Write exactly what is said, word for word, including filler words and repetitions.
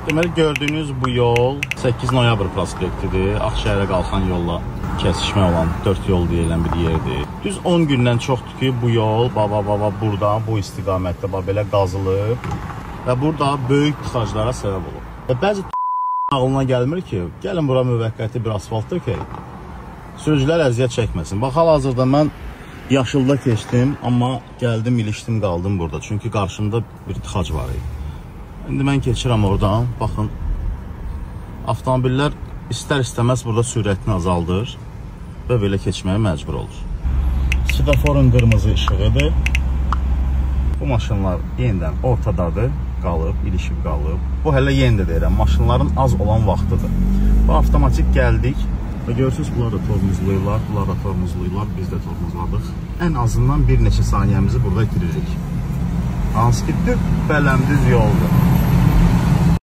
Deməli, gördüyünüz bu yol səkkiz noyabr prospektidir. Ağşəhərə qalxan yolla kəsişmə olan dörd yol deyilən bir yerdir. Düz on gündən çoxdur ki, bu yol baba baba burada, bu istiqamətdə baba belə qazılıb və burada böyük tıxaclara səbəb olur. Və bəzi ağlına gəlmir ki, gəlin bura müvəqqəti bir asfalt dökək, sürücülər əziyyət çəkməsin. Bax, hal-hazırda mən yaşılda keçdim, amma gəldim, ilişdim, qaldım burada. Çünki qarşımda bir tıxac var idi. İndi mən keçirəm oradan, baxın, avtomobillər istər-istəməz burada sürətini azaldır və belə keçməyə məcbur olur. Semaforun qırmızı işığıdır. Bu maşınlar yenidən ortadadır, qalıb, ilişib qalıb. Bu hələ yeni də deyirəm, maşınların az olan vaxtıdır. Bu avtomatik gəldik və görürsünüz, bunlar da tormuzluyurlar, bunlar da tormuzluyurlar, biz də tormuzladıq. Ən azından bir neçə saniyəmizi burada itiririk. Hansı ki, düz bələmdüz yoldur.